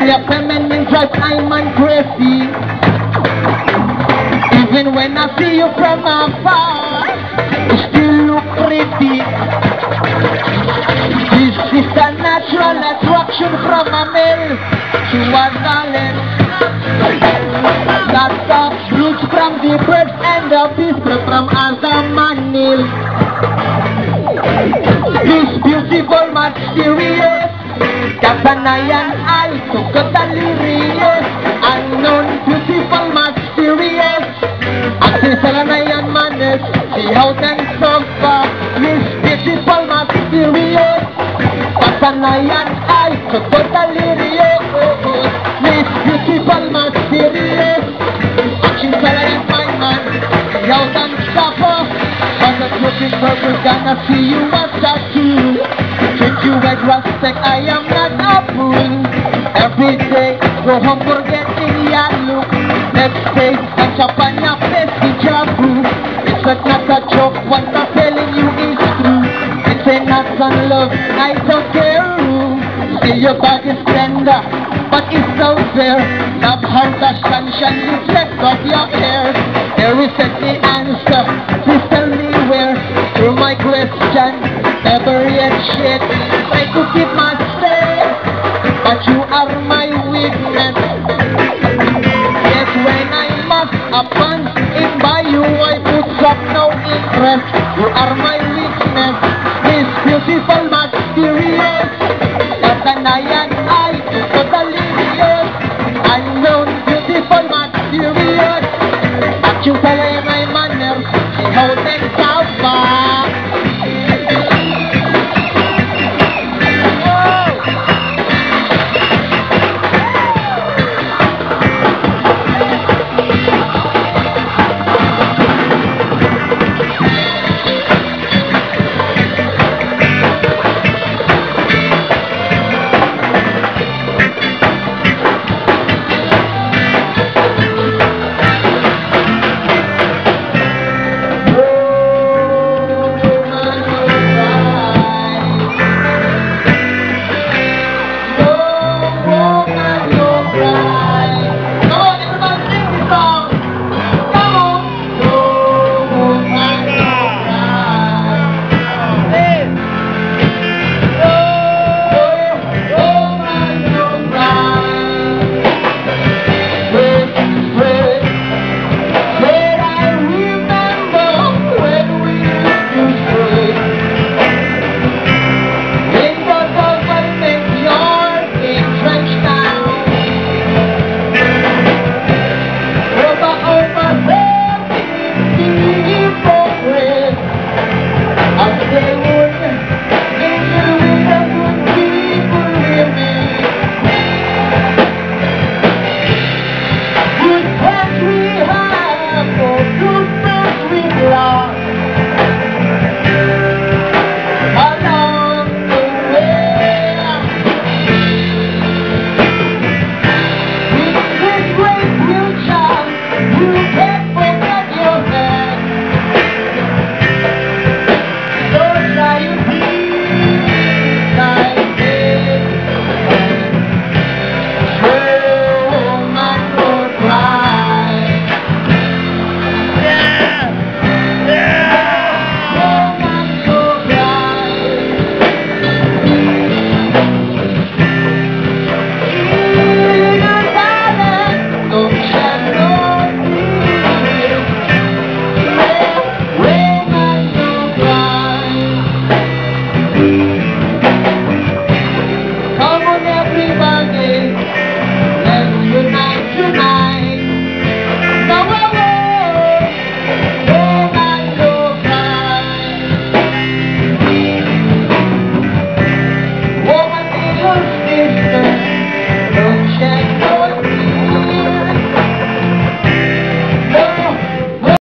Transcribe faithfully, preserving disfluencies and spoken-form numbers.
Your feminine drive, I'm on crazy. Even when I see you from afar, you still look pretty. This is a natural attraction from a male to a darling. That's the roots from the birds and the beast from Adam and Neil. This beautiful, mysterious Kapanayan ay sukat delirious. Unknown, beautiful, mysterious Aksisaranayan manis, sihaw and sofa. This beautiful, mysterious Kapanayan ay sukat delirious. This beautiful, mysterious Aksisaranayan my man, sihaw and sofa. But the looking purple gonna see you as a fool. Treat you with respect, I am not a fool. Every day, go home forgetting your look. Next day, touch up on your face with your boo. It's not a joke, what I'm telling you is true. It's a not on love, I don't care who. See your body's tender, but it's so fair. Love how the sunshine reflects off your hair. Here is the answer, please tell me where. Through my question, never yet shit. Try to keep my stay, but you are my weakness. Yes, when I must upon in by you, I put up no interest. You are my weakness. This beautiful, mysterious